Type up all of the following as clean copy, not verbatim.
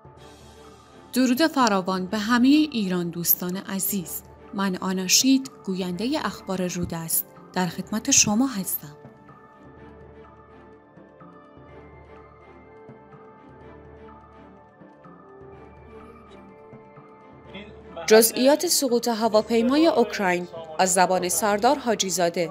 درود فراوان به همه ایران دوستان عزیز. من آنا شید، گوینده اخبار رودست، در خدمت شما هستم. جزئیات سقوط هواپیمای اوکراین از زبان سردار حاجی زاده.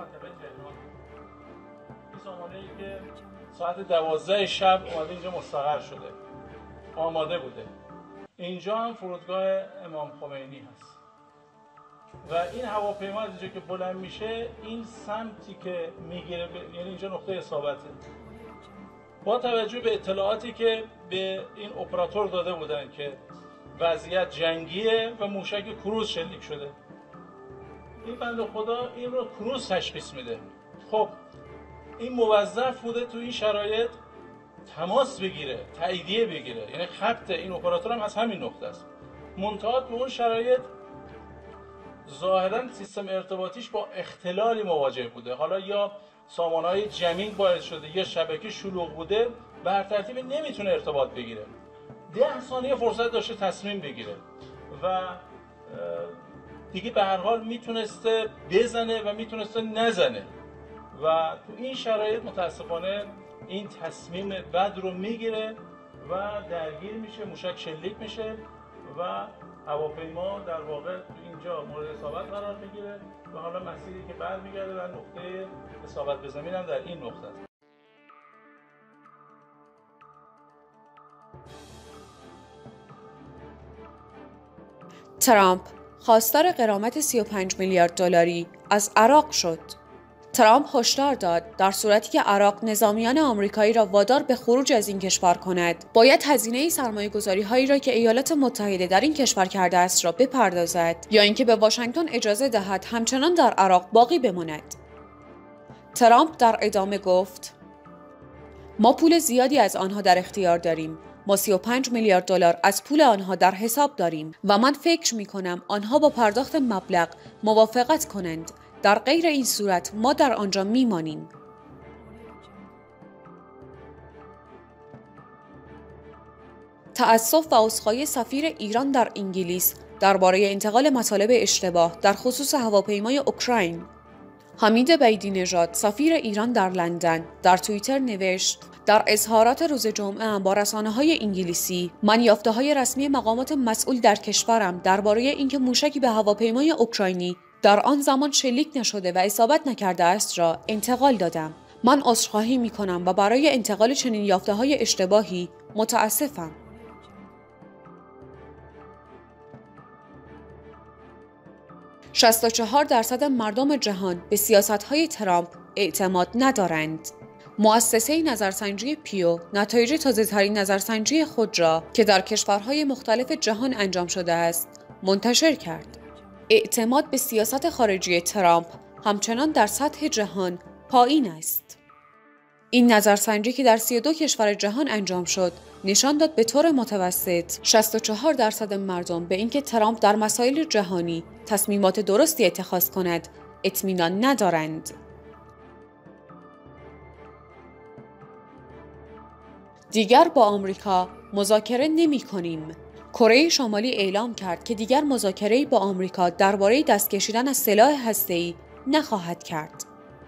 سامانه‌ای که ساعت 12 شب اومده اینجا مستقر شده، آماده بوده. اینجا هم فرودگاه امام خمینی هست و این هواپیما از اینجا که بلند میشه، این سمتی که میگیره یعنی اینجا نقطه اصابته. با توجه به اطلاعاتی که به این اپراتور داده بودن که وضعیت جنگیه و موشک کروز شلیک شده، این بنده خدا این رو کروز تشخیص میده. خب این موظف بوده تو این شرایط تماس بگیره، تاییدیه بگیره، یعنی خط این اپراتور هم از همین نقطه است. منتها تو اون شرایط ظاهرا سیستم ارتباطیش با اختلالی مواجه بوده. حالا یا سامانه‌های جمینگ باعث شده یا شبکه شلوغ بوده، به هر ترتیبی نمیتونه ارتباط بگیره. 10 ثانیه فرصت داشته تصمیم بگیره و دیگه به هر حال میتونسته بزنه و میتونسته نزنه و تو این شرایط متاسفانه این تصمیم بد رو میگیره و درگیر میشه، موشک شلیک میشه و هواپیما در واقع تو اینجا مورد اصابت قرار میگیره و حالا مسیری که برمیگرده و نقطه اصابت به زمین هم در این نقطه است. ترامپ خواستار غرامت 35 میلیارد دلاری از عراق شد. ترامپ هشدار داد در صورتی که عراق نظامیان آمریکایی را وادار به خروج از این کشور کند، باید هزینه سرمایه‌گذاری‌هایی را که ایالات متحده در این کشور کرده است را بپردازد یا اینکه به واشنگتن اجازه دهد همچنان در عراق باقی بماند. ترامپ در ادامه گفت: ما پول زیادی از آنها در اختیار داریم. ما 35 میلیارد دلار از پول آنها در حساب داریم و من فکر می‌کنم آنها با پرداخت مبلغ موافقت کنند. در غیر این صورت ما در آنجا میمانیم. تأسف و عذرخواهی سفیر ایران در انگلیس درباره انتقال مطالب اشتباه در خصوص هواپیمای اوکراین. حمید بیدی نژاد سفیر ایران در لندن در توییتر نوشت: در اظهارات روز جمعه با رسانه‌های انگلیسی، من یافته‌های رسمی مقامات مسئول در کشورم درباره اینکه موشکی به هواپیمای اوکراینی در آن زمان شلیک نشده و اصابت نکرده است را انتقال دادم. من عذرخواهی می‌کنم و برای انتقال چنین یافته‌های اشتباهی متأسفم. (64% مردم جهان به سیاست‌های ترامپ اعتماد ندارند. مؤسسه نظرسنجی پیو نتایج تازه‌ترین نظرسنجی خود را که در کشورهای مختلف جهان انجام شده است منتشر کرد. اعتماد به سیاست خارجی ترامپ همچنان در سطح جهان پایین است. این نظرسنجی که در 32 کشور جهان انجام شد، نشان داد به طور متوسط 64% مردم به اینکه ترامپ در مسائل جهانی تصمیمات درستی اتخاذ کند اطمینان ندارند. دیگر با آمریکا مذاکره نمی‌کنیم. کره شمالی اعلام کرد که دیگر مذاکره‌ای با آمریکا درباره دست کشیدن از سلاح هسته‌ای نخواهد کرد.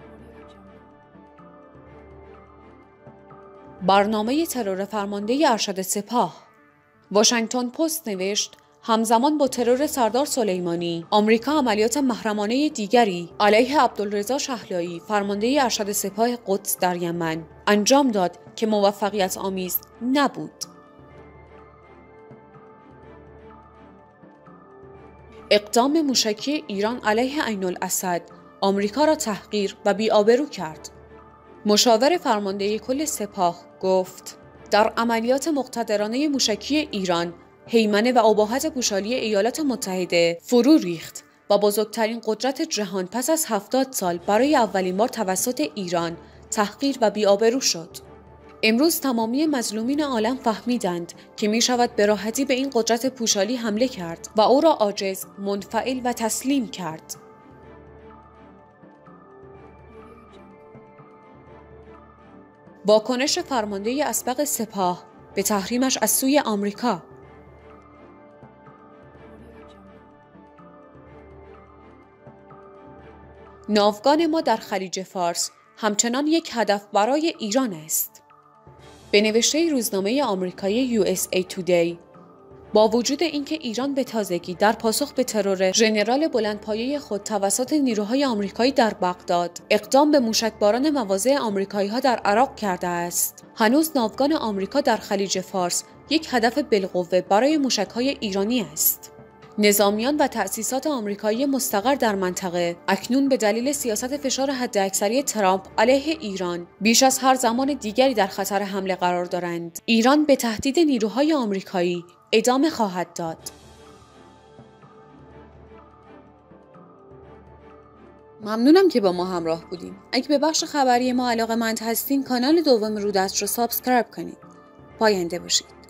برنامه ترور فرمانده ارشد سپاه. واشنگتن پست نوشت: همزمان با ترور سردار سلیمانی، آمریکا عملیات محرمانه دیگری علیه عبدالرضا شهلایی، فرمانده ارشد سپاه قدس در یمن انجام داد که موفقیت آمیز نبود. اقدام موشکی ایران علیه عین‌الاسد آمریکا را تحقیر و بی‌آبرو کرد. مشاور فرمانده کل سپاه گفت: در عملیات مقتدرانه موشکی ایران، هیمنه و اباحت پوشالی ایالات متحده فرو ریخت و بزرگترین قدرت جهان پس از 70 سال برای اولین بار توسط ایران تحقیر و بی‌آبرو شد. امروز تمامی مظلومین عالم فهمیدند که می شود به راحتی به این قدرت پوشالی حمله کرد و او را عاجز، منفعل و تسلیم کرد. واکنش فرمانده اسبق سپاه به تحریمش از سوی آمریکا. ناوگان ما در خلیج فارس همچنان یک هدف برای ایران است. به نوشته روزنامه آمریکایی USA Today، با وجود اینکه ایران به تازگی در پاسخ به ترور ژنرال بلندپایه خود توسط نیروهای آمریکایی در بغداد اقدام به موشکباران مواضع آمریکایی‌ها در عراق کرده است، هنوز ناوگان آمریکا در خلیج فارس یک هدف بالقوه برای موشک‌های ایرانی است. نظامیان و تأسیسات آمریکایی مستقر در منطقه اکنون به دلیل سیاست فشار حداکثری ترامپ علیه ایران بیش از هر زمان دیگری در خطر حمله قرار دارند. ایران به تهدید نیروهای آمریکایی ادامه خواهد داد. ممنونم که با ما همراه بودین. اگه به بخش خبری ما علاقه‌مند هستین، کانال دوم رودست رو سابسکرایب کنید. پاینده باشید.